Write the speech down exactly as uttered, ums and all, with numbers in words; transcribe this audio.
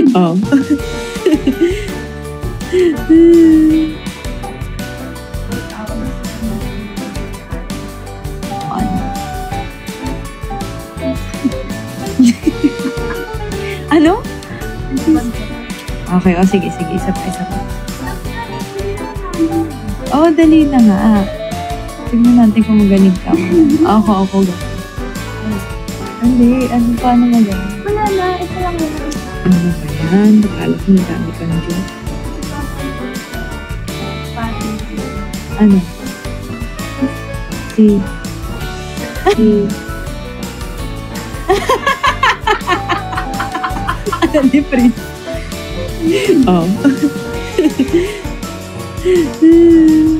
Oh. Ano? Okay, o sige, sige. Isa pa, isa pa. Oo, oh, dali na nga. Tignan natin kung magaling ka. Ako, ako. Hindi, ano paano magaling? Wala na, ito lang yun. Ano ba yan? Bakala ko madami kang joke. Ano? Si... Si... Ano different? Oh.